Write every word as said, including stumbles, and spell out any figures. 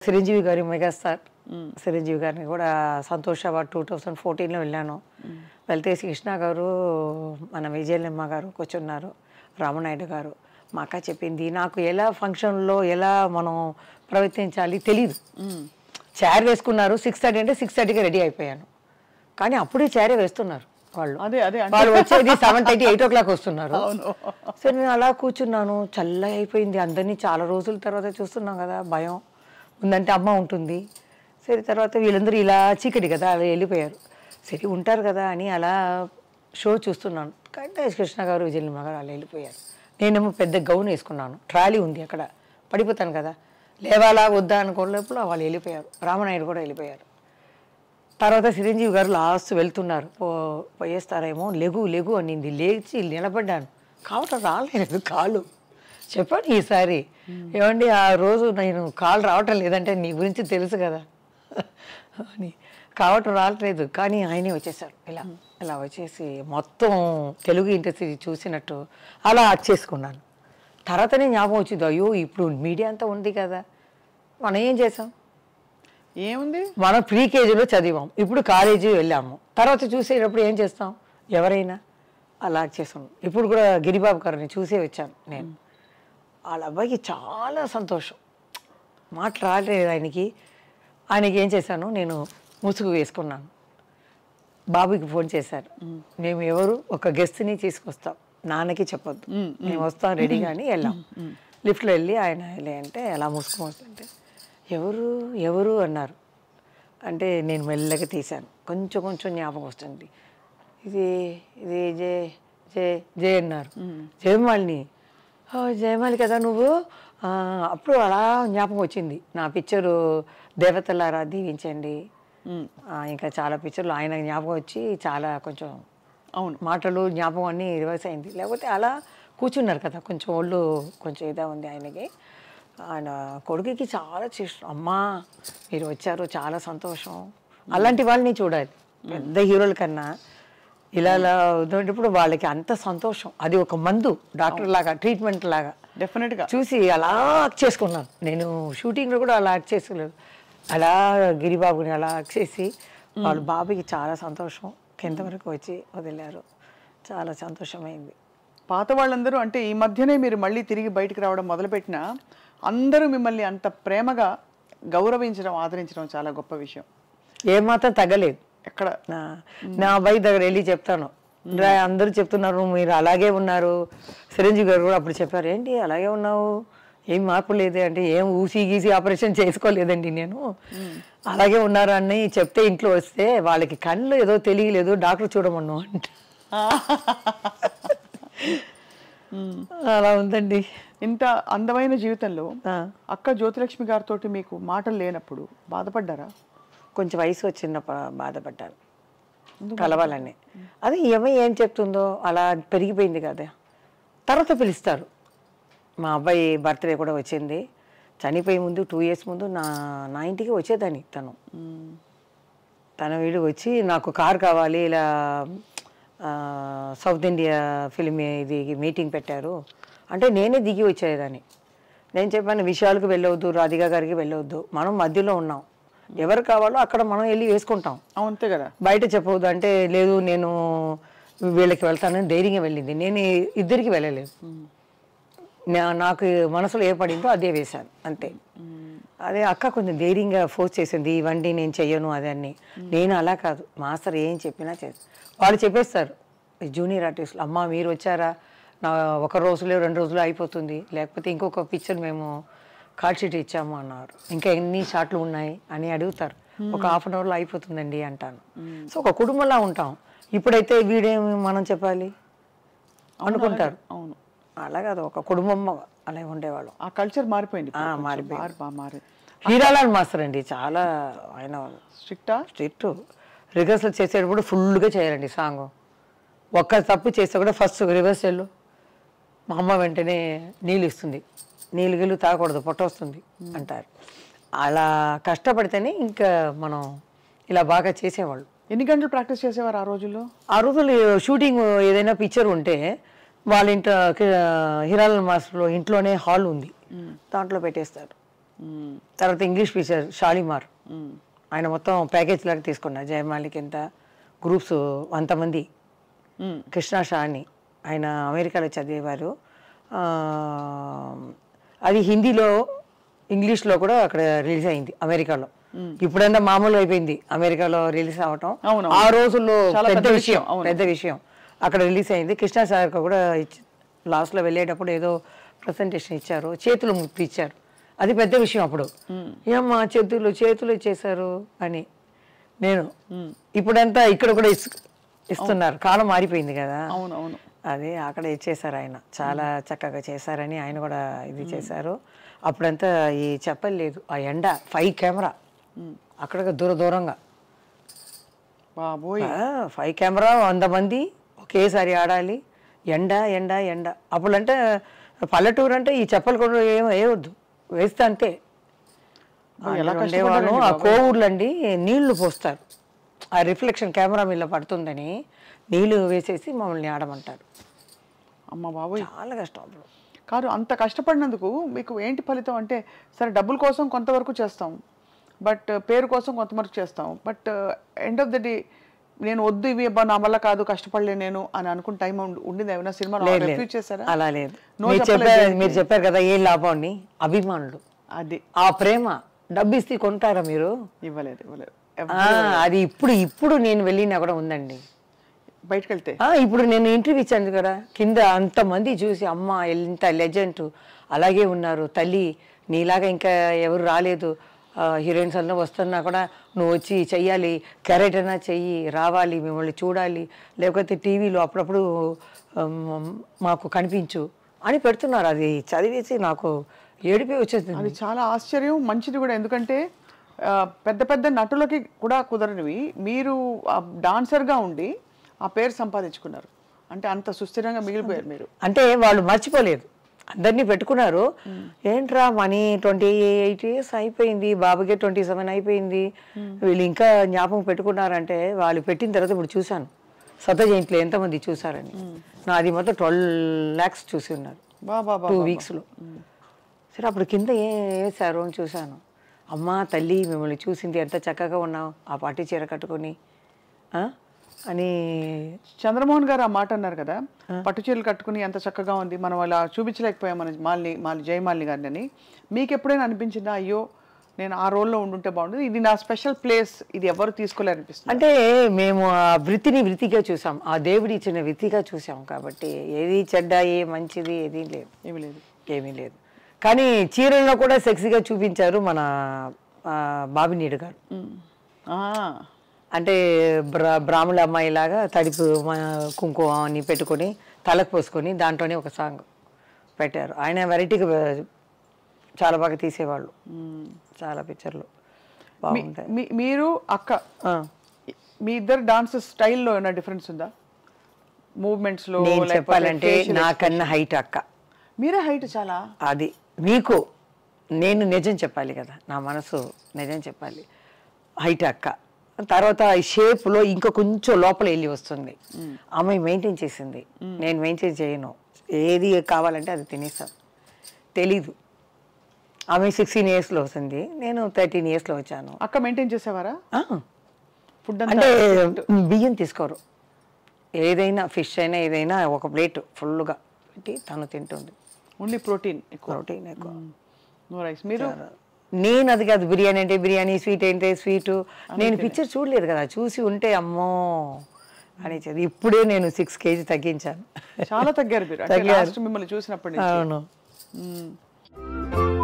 చిరంజీవి గారి మెగాస్టార్ చిరంజీవి గారిని కూడా సంతోష్ అవార్డ్ టూ థౌజండ్ ఫోర్టీన్లో వెళ్ళాను. వెళ్తే కృష్ణ గారు, మన విజయలమ్మ గారు కూర్చున్నారు, రామనాయుడు గారు. మా అక్క చెప్పింది, నాకు ఎలా ఫంక్షన్లో ఎలా మనం ప్రవర్తించాలి తెలీదు. చైర్ వేసుకున్నారు, సిక్స్ థర్టీ అంటే సిక్స్ థర్టీకి రెడీ అయిపోయాను. కానీ అప్పుడే చైరే వేస్తున్నారు వాళ్ళు. అదే అదే వాళ్ళు వచ్చేది seven thirty eight o'clock వస్తున్నారు. సరే నేను అలా కూర్చున్నాను, చల్ల అయిపోయింది. అందరినీ చాలా రోజుల తర్వాత చూస్తున్నాం కదా, భయం ఉందంటే అమ్మ ఉంటుంది. సరే తర్వాత వీళ్ళందరూ ఇలా చీకటి కదా అలా వెళ్ళిపోయారు. సరే ఉంటారు కదా అని అలా షో చూస్తున్నాను. కానీ కృష్ణ గారు, విజయలమ్మ గారు అలా వెళ్ళిపోయారు. నేనేమో పెద్ద గౌన్ వేసుకున్నాను, ట్రాలీ ఉంది అక్కడ, పడిపోతాను కదా, లేవాలా వద్దా అనుకోలేప్పుడు వాళ్ళు వెళ్ళిపోయారు. రామనాయుడు కూడా వెళ్ళిపోయారు. తర్వాత చిరంజీవి గారు లాస్ట్ వెళ్తున్నారు, పో పోయేస్తారేమో, లెగు లెగు అనింది. లేచి నిలబడ్డాను, కావటం రాలేదు కాళ్ళు. చెప్పాను ఈసారి, ఏమండి ఆ రోజు నేను కాళ్ళు రావటం లేదంటే నీ గురించి తెలుసు కదా అని, కావటం రావట్లేదు. కానీ ఆయనే వచ్చేసారు, ఇలా ఇలా వచ్చేసి మొత్తం తెలుగు ఇండస్ట్రీ చూసినట్టు అలా చేసుకున్నాను. తర్వాతనే జ్ఞాపకం వచ్చింది, అయ్యో ఇప్పుడు మీడియా అంతా ఉంది కదా, మనం ఏం చేసాం, ఏముంది, మనం ప్రీ కేజీలో చదివాం, ఇప్పుడు కాలేజీ వెళ్ళాము. తర్వాత చూసేటప్పుడు ఏం చేస్తాం, ఎవరైనా అలా చేసాం. ఇప్పుడు కూడా గిరిబాబు గారిని చూసే వచ్చాను నేను. వాళ్ళ అబ్బాయికి చాలా సంతోషం, మాట్లాడలేదు ఆయనకి. ఆయనకి ఏం చేశాను, నేను ముసుగు వేసుకున్నాను. బాబుకి ఫోన్ చేశారు, మేము ఎవరు ఒక గెస్ట్ని తీసుకొస్తాం, నాన్నకి చెప్పొద్దు, మేము వస్తాం రెడీగా అని వెళ్ళాం. లిఫ్ట్లో వెళ్ళి ఆయన వెళ్ళి అంటే అలా ముసుగు వస్తుంటే ఎవరు ఎవరు అన్నారు. అంటే నేను మెల్లగా తీశాను, కొంచెం కొంచెం జ్ఞాపకం వస్తుంది. ఇది ఇది జే జే జే అన్నారు. జయమాలిని, జయమాలి కదా నువ్వు. అప్పుడు అలా జ్ఞాపకం వచ్చింది. నా పిక్చరు దేవతలారా దీవించండి, ఇంకా చాలా పిక్చర్లు ఆయన జ్ఞాపకం వచ్చి చాలా కొంచెం అవును మాటలు జ్ఞాపకం అన్నీ రివర్స్ అయింది. లేకపోతే అలా కూర్చున్నారు కదా, కొంచెం ఒళ్ళు కొంచెం ఇదా ఉంది ఆయనకి. ఆయన కొడుకుకి చాలా చేసిన, అమ్మా మీరు వచ్చారు చాలా సంతోషం. అలాంటి వాళ్ళని చూడాలి, పెద్ద హీరోల కన్నా ఇలా ఇలా ఉన్నప్పుడు వాళ్ళకి అంత సంతోషం. అది ఒక మందు, డాక్టర్ లాగా, ట్రీట్మెంట్ లాగా డెఫినెట్గా చూసి అలా యాక్ట్ చేసుకున్నాను. నేను షూటింగ్లో కూడా అలా యాక్ట్ చేసుకోలేదు. అలా గిరిబాబుని అలా యాక్ట్ చేసి వాళ్ళ బాబుకి చాలా సంతోషం. కింద వరకు వచ్చి వదిలారు, చాలా సంతోషమైంది. పాత వాళ్ళందరూ అంటే ఈ మధ్యనే మీరు మళ్ళీ తిరిగి బయటకు రావడం మొదలుపెట్టినా అందరూ మిమ్మల్ని అంత ప్రేమగా గౌరవించడం, ఆదరించడం చాలా గొప్ప విషయం. ఏమాత్రం తగ్గలేదు. ఎక్కడ నా అబ్బాయి దగ్గర వెళ్ళి చెప్తాను, అందరూ చెప్తున్నారు మీరు అలాగే ఉన్నారు. చిరంజీవి గారు కూడా అప్పుడు చెప్పారు, ఏంటి అలాగే ఉన్నావు, ఏం మార్పు లేదు అంటే, ఏం ఊసి గీసి ఆపరేషన్ చేసుకోలేదండి నేను, అలాగే ఉన్నారు అని చెప్తే ఇంట్లో వస్తే వాళ్ళకి కళ్ళు ఏదో తెలియలేదు, డాక్టర్ చూడమన్నావు అంట. అలా ఉందండి. ఇంత అందమైన జీవితంలో అక్క జ్యోతిలక్ష్మి గారితో మీకు మాటలు లేనప్పుడు బాధపడ్డారా? కొంచెం వయసు వచ్చిన బాధపడ్డాను, కలవాలని. అది ఏమో ఏం చెప్తుందో అలా పెరిగిపోయింది కదా. తర్వాత పిలుస్తారు. మా అబ్బాయి బర్త్డే కూడా వచ్చింది, చనిపోయే ముందు టూ ఇయర్స్ ముందు నా నా ఇంటికి వచ్చేదాన్ని తను. తన వీడు వచ్చి నాకు కారు కావాలి, ఇలా సౌత్ ఇండియా ఫిల్మ్ ఇది మీటింగ్ పెట్టారు అంటే నేనే దిగి వచ్చేదాన్ని. నేను చెప్పాను, విషయాలకు వెళ్ళవద్దు, రాధిక గారికి వెళ్ళవద్దు, మనం మధ్యలో ఉన్నాం, ఎవరు కావాలో అక్కడ మనం వెళ్ళి వేసుకుంటాం, అంతే కదా, బయట చెప్పవద్దు అంటే, లేదు నేను వీళ్ళకి వెళ్తానని ధైర్యంగా వెళ్ళింది. నేను ఇద్దరికి వెళ్ళలేదు, నాకు మనసులో ఏ పడిందో అదే వేశాను అంతే. అదే అక్క కొంచెం ధైర్యంగా ఫోర్స్ చేసింది, ఇవ్వండి నేను చెయ్యను అదని. నేను అలా కాదు, మాస్టర్ ఏం చెప్పినా చేస్తాను. వాళ్ళు చెప్పేస్తారు జూనియర్ ఆర్టిస్టులు, అమ్మ మీరు వచ్చారా, నా ఒక రోజులో రెండు రోజులు అయిపోతుంది, లేకపోతే ఇంకొక పిక్చర్ మేము కార్డ్ షీట్ ఇచ్చాము అన్నారు, ఇంకా ఎన్ని షాట్లు ఉన్నాయి అని అడుగుతారు. ఒక హాఫ్ అన్ అవర్లో అయిపోతుందండి అంటాను. సో ఒక కుటుంబంలా ఉంటాం. ఇప్పుడైతే వీడేమి మనం చెప్పాలి అనుకుంటారు. అవును, అలా కాదు, ఒక కుటుంబం అలా ఉండేవాళ్ళం. ఆ కల్చర్ మారిపోయింది, మారిపోయింది. హీరాలాల్ మాస్టర్ అండి చాలా, ఆయన స్ట్రిక్టా స్ట్రిక్ట్. రిహర్సల్ చేసేటప్పుడు ఫుల్గా చేయాలండి సాంగ్. ఒక్క తప్పు చేస్తే కూడా ఫస్ట్ రిహర్సల్ మా అమ్మ వెంటనే నీళ్ళు ఇస్తుంది, నీళ్ళు గిల్లు తాగకూడదు పొట్ట వస్తుంది అంటారు. అలా కష్టపడితేనే ఇంకా మనం ఇలా బాగా చేసేవాళ్ళు. ఎన్ని గంటలు ప్రాక్టీస్ చేసేవారు ఆ రోజుల్లో? ఆ రోజుల్లో షూటింగ్ ఏదైనా పిక్చర్ ఉంటే వాళ్ళ ఇంట్లో హీరాలాల్ మాస్టర్లో ఇంట్లోనే హాల్ ఉంది, దాంట్లో పెట్టేస్తారు. తర్వాత ఇంగ్లీష్ పిక్చర్ షాలిమార్, ఆయన మొత్తం ప్యాకేజ్ లాగా తీసుకున్నారు. జయమాలికి ఎంత గ్రూప్స్ అంతమంది. కృష్ణ షా అని ఆయన అమెరికాలో చదివేవారు. అది హిందీలో ఇంగ్లీష్లో కూడా అక్కడ రిలీజ్ అయింది అమెరికాలో. ఇప్పుడంతా మామూలు అయిపోయింది అమెరికాలో రిలీజ్ అవటం. ఆ రోజుల్లో పెద్ద విషయం, పెద్ద విషయం. అక్కడ రిలీజ్ అయింది. కృష్ణ సార్ కూడా లాస్ట్లో వెళ్ళేటప్పుడు ఏదో ప్రజెంటేషన్ ఇచ్చారు, చేతులు ముప్పి ఇచ్చారు. అది పెద్ద విషయం అప్పుడు. ఏమ్మా చేతులు చేతులు ఇచ్చేసారు అని. నేను ఇప్పుడంతా ఇక్కడ కూడా ఇస్తున్నారు, కాలం మారిపోయింది కదా. అవునవును. అదే అక్కడ ఇచ్చేసారు ఆయన, చాలా చక్కగా చేశారని ఆయన కూడా ఇది చేశారు. అప్పుడంతా ఈ చెప్పలు లేదు, ఆ ఎండ ఫైవ్ కెమెరా అక్కడ దూర దూరంగా బాబోయ్, ఫైవ్ కెమెరా వంద మంది ఒకేసారి ఆడాలి. ఎండ ఎండ ఎండ. అప్పుడంటే పల్లెటూరు అంటే ఈ చెప్పలు కూడా ఏం వేయవద్దు, వేస్తే అంతే. ఉండేవాళ్ళు ఆ కోవూర్లు అండి నీళ్లు పోస్తారు, ఆ రిఫ్లెక్షన్ కెమెరా మీద పడుతుందని నీళ్ళు వేసేసి మమ్మల్ని ఆడమంటారు. అమ్మ బాబోయ్, చాలా కష్టం అప్పుడు. కాదు, అంత కష్టపడినందుకు మీకు ఏంటి ఫలితం అంటే, సరే డబ్బుల కోసం కొంతవరకు చేస్తాం, బట్ పేరు కోసం కొంతవరకు చేస్తాం, but end of the day నేను వద్దు ఇవి అబ్బా నా వల్ల కాదు కష్టపడలే నేను అని అనుకున్న టైం ఉండింది ఏమైనా సినిమాలో? రిఫ్యూజ్ చేశారా? అలా లేదు. మీరు చెప్పారు కదా ఏ లాభం అని, అభిమానులు, అది ఆ ప్రేమ. డబ్బు ఇస్తే కొంటారా మీరు? ఇవ్వలేదు ఇవ్వలేదు అది ఇప్పుడు ఇప్పుడు నేను వెళ్ళినా కూడా ఉందండి బయటకు వెళ్తే. ఇప్పుడు నేను ఇంటర్వ్యూ ఇచ్చాను కదా, కింద అంతమంది చూసి అమ్మ ఎంత లెజెండ్ అలాగే ఉన్నారు తల్లి, నీలాగా ఇంకా ఎవరు రాలేదు, హీరోయిన్స్ అందరూ వస్తున్నా కూడా నువ్వు వచ్చి చెయ్యాలి, క్యారెక్టర్ అయినా చెయ్యి, రావాలి, మిమ్మల్ని చూడాలి, లేకపోతే టీవీలో అప్పుడప్పుడు మాకు కనిపించు అని పెడుతున్నారు. అది చదివేసి నాకు ఏడిపి వచ్చేసింది. అది చాలా ఆశ్చర్యం, మంచిది కూడా. ఎందుకంటే పెద్ద పెద్ద నటులకి కూడా కుదరనివి మీరు డాన్సర్గా ఉండి ఆ పేరు సంపాదించుకున్నారు అంటే అంత సుస్థిరంగా మిగిలిపోయారు మీరు. అంటే వాళ్ళు మర్చిపోలేదు, అందరినీ పెట్టుకున్నారు. ఏంట్రా మనీ ట్వంటీ ఎయిట్ ఇయర్స్ అయిపోయింది, బాబుకే ట్వంటీ సెవెన్ అయిపోయింది, వీళ్ళు ఇంకా జ్ఞాపకం పెట్టుకున్నారంటే వాళ్ళు పెట్టిన తర్వాత ఇప్పుడు చూశాను సత జయంతిలో ఎంతమంది చూసారని. నాది మొత్తం ట్వెల్వ్ ల్యాక్స్ చూసి ఉన్నారు టూ వీక్స్లో. సరే అప్పుడు కింద ఏం వేశారు అని చూశాను. అమ్మ తల్లి మిమ్మల్ని చూసింది, ఎంత చక్కగా ఉన్నావు ఆ పార్టీ చీర కట్టుకొని అని. చంద్రమోహన్ గారు ఆ మాట అన్నారు కదా, పట్టు చీరలు కట్టుకుని ఎంత చక్కగా ఉంది, మనం అలా చూపించలేకపోయాం మన మాలిని మాలి జయమాలిని గారిని అని. మీకు ఎప్పుడైనా అనిపించిందా అయ్యో నేను ఆ రోల్లో ఉండుంటే బాగుంటుంది, ఇది నా స్పెషల్ ప్లేస్, ఇది ఎవరు తీసుకోలే అనిపిస్తుంది? అంటే మేము ఆ వృత్తిని వృత్తిగా చూసాం, ఆ దేవుడి ఇచ్చిన వృత్తిగా చూసాం కాబట్టి ఏది చెడ్డ ఏ మంచిది ఏది లేదు, ఏమీ లేదు ఏమీ లేదు. కానీ చీరల్లో కూడా సెక్సీగా చూపించారు మన బాబినీడు గారు. అంటే బ్రా బ్రాహ్మణ అమ్మాయిలాగా తడిపు కుంకుమ అని పెట్టుకొని తలకు పోసుకొని దాంట్లోనే ఒక సాంగ్ పెట్టారు. ఆయన వెరైటీగా చాలా బాగా తీసేవాళ్ళు, చాలా పిక్చర్లు బాగుంటాయి. మీరు అక్క మీ ఇద్దరు డాన్స్ స్టైల్లో ఏమైనా డిఫరెన్స్ ఉందా మూవ్మెంట్స్లో? నేను చెప్పాలంటే నాకన్నా హైట్ అక్క. మీరే హైట్ చాలా. అది మీకు నేను నిజం చెప్పాలి కదా, నా మనసు నిజం చెప్పాలి. హైట్ అక్క. తర్వాత ఈ షేప్లో ఇంకా కొంచెం లోపల వెళ్ళి వస్తుంది. అమ్మాయి మెయింటైన్ చేసింది, నేను మెయింటైన్ చేయను. ఏది కావాలంటే అది తినేస్తాను. తెలీదు. ఆమె సిక్స్టీన్ ఇయర్స్లో వస్తుంది, నేను థర్టీన్ ఇయర్స్లో వచ్చాను. అక్క మెయింటైన్ చేసేవారా? ఫుడ్ అంటే బియ్యం తీసుకోరు, ఏదైనా ఫిష్ అయినా ఏదైనా ఒక ప్లేట్ ఫుల్గా పెట్టి తను తింటుంది. ఓన్లీ ప్రోటీన్ ప్రోటీన్ ఎక్కువ. No rice. మీరు? నేను అది కాదు, బిర్యానీ అంటే బిర్యానీ, స్వీట్ అంటే స్వీట్. నేను పిక్చర్ చూడలేదు కదా, చూసి ఉంటే అమ్మో అనేది. ఇప్పుడే నేను సిక్స్ కేజీ తగ్గించాను. చాలా తగ్గారు మీరు మిమ్మల్ని చూసినప్పటి నుంచి. అవును.